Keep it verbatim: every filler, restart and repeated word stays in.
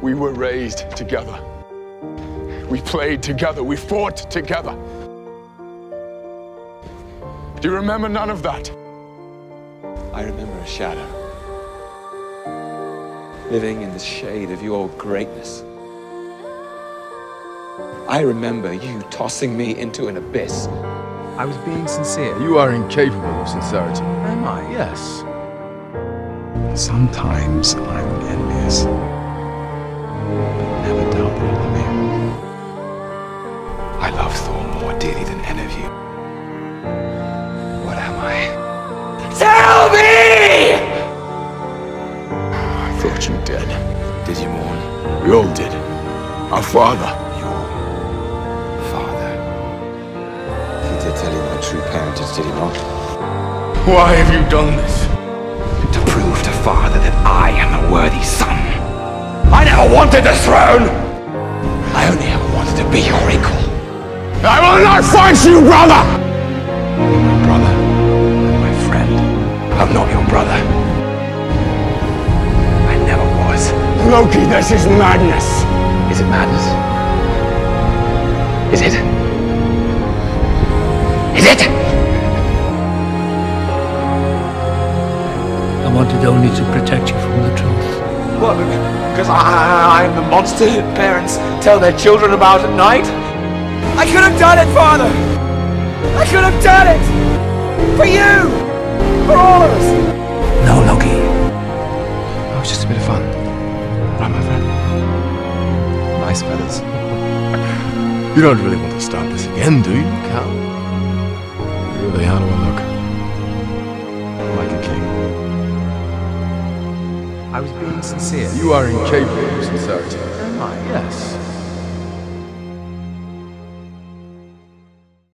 We were raised together. We played together. We fought together. Do you remember none of that? I remember a shadow, living in the shade of your greatness. I remember you tossing me into an abyss. I was being sincere. You are incapable of sincerity. Am I? Yes. Sometimes I'm envious, but never doubt that I love you. I love Thor more dearly than any of you. What am I? Tell me! I thought you dead. Did you mourn? We all did. Our father. Your father. He did tell you my true parentage, did he not? Why have you done this? To prove to father that I am a worthy son. I never wanted the throne! I only ever wanted to be your equal. I will not fight you, brother! You're my brother and my friend. I'm not your brother. I never was. Loki, this is madness. Is it madness? Is it? Is it? I wanted only to protect you from the truth. What? Because I, I'm the monster that parents tell their children about at night? I could have done it, Father! I could have done it! For you! For all of us! No, Loki. That was just a bit of fun. Right, my friend? Nice feathers. You don't really want to start this again, do you, Cal? You really are to a look. Like a king. I was being sincere. You are incapable of sincerity.